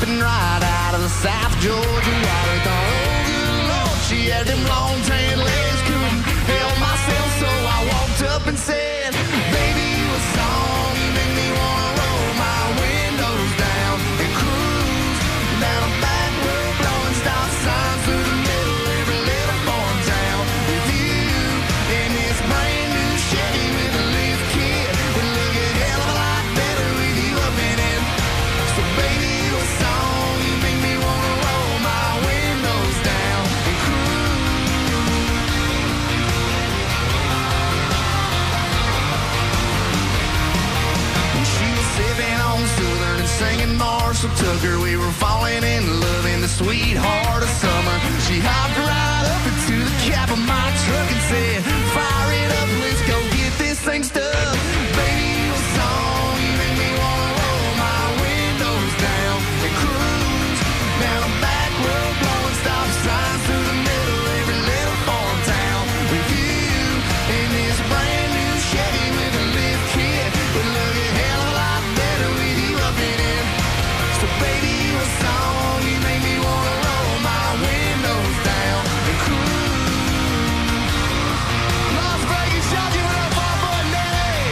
popping right out of the South Georgia water. Thought, oh good Lord, she had them long tan legs, couldn't help myself, so I walked up and said, baby, you a song, you make me wanna roll my windows down and cruise down a back road, blowing stop signs through the middle of every little farm town. With you in this brand new Chevy with a lift kit, would look a hell of a lot better with you up in it. So baby, you a song, you make me wanna roll my windows down and cruise. When she was sipping on Southern and singing Marshall Tucker, we were falling in love in the sweet heart of summer. She hopped right up into the cab of my truck and said, fire it up, let's go get this thing stuck. Baby, you a song, you make me wanna roll my windows down and cruise down a back road, blowing stop signs through the middle of every little farm town. With you in this brand new Chevy with a lift kit, would look a hell of a lot better with you up in it. So baby, you a song, you make me wanna roll my windows down and cruise. Las Vegas, y'all give it up for our boy Nelly.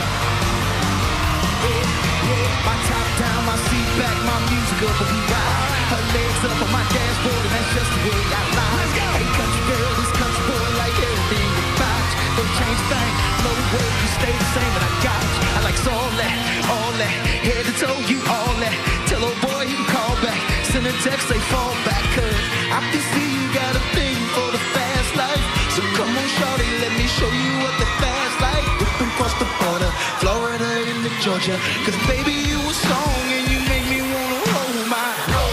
Yeah, my top down, my seat back, my music up and we ride. Her legs up on my dashboard and that's just the way I lie. Hey country girl, this country boy like everything about you. Don't change a thing, no way, you stay the same, but I got you. I like all that, head to toe, you all that. Tell old boy he can call back, send a text, they fall back, cause I can see you got a thing for the fast life. So come on shorty, let me show you what the fast life. Whipping across the border, Florida into Georgia, cause baby you a song and you make me wanna roll my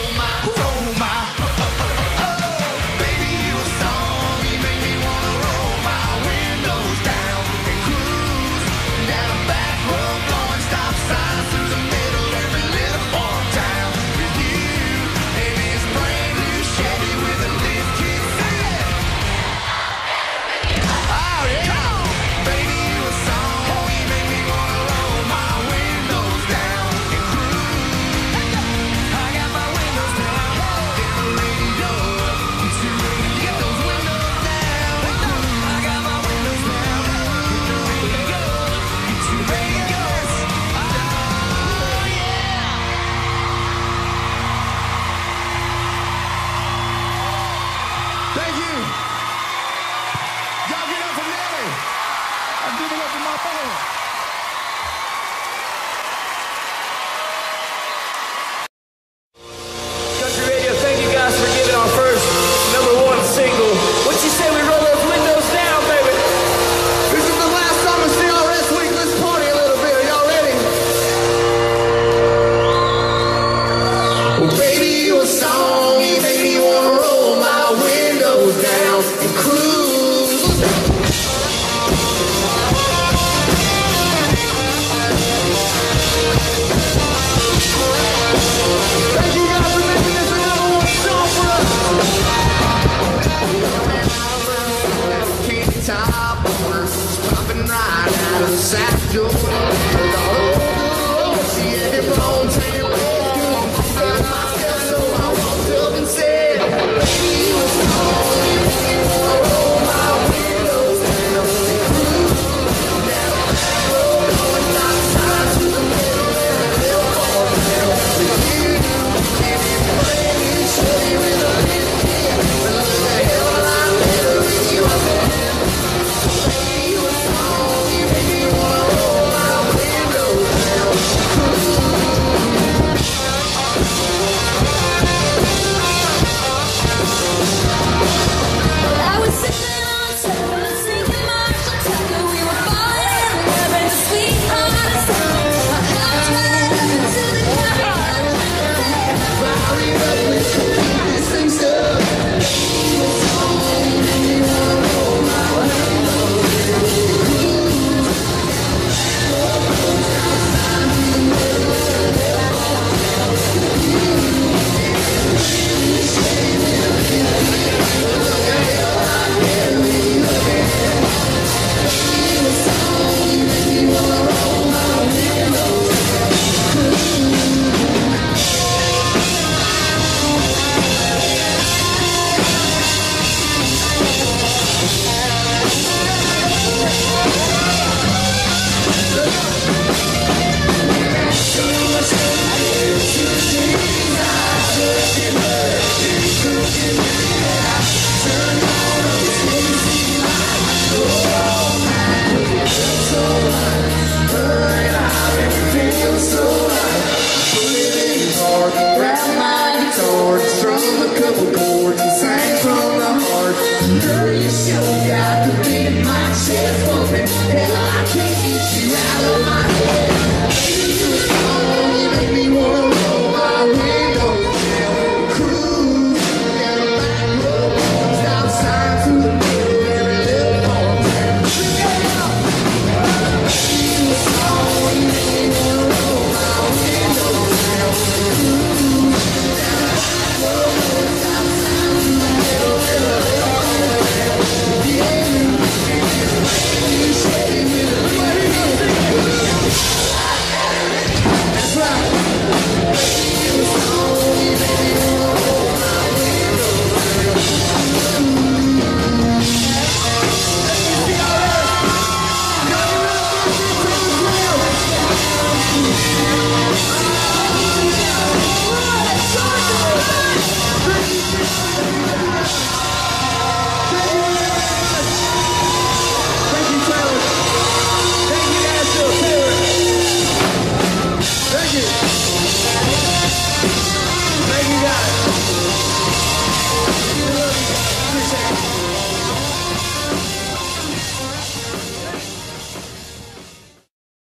baby, you a song, you make me wanna roll my windows down and cruise down a back road, blowing stop signs through the middle of every little farm town. With you in this brand new Chevy with a lift kit. Oh yeah, baby, you a song, you make me wanna roll my windows down and cruise. I got my windows down, get the radio up, too ready to get those windows down and cruise. I got my windows down, get the radio up, too ready to go. Oh yeah. Thank you. Y'all get up for Nelly. I'm giving up for my boy. Country Radio, thank you guys for giving our first #1 single. What you say we roll those windows down, baby? This is the last time I see y'all this week. Let's party a little bit. Are y'all ready? Well, baby, you a song. You make me wanna roll my windows down and cruise. Thank you guys for making this a #1 song for us. Top popping right out of South Georgia. She had them long